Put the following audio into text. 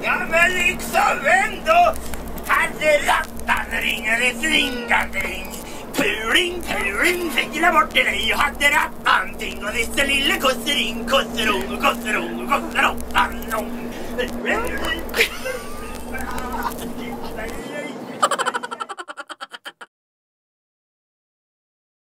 Ja, men liksom ändå. Hadderattan ringade slingadring. Puling, puling, fingla bort till dig och hade rattanting och lille lille kossering, kosserong, kosserong, kosserottan.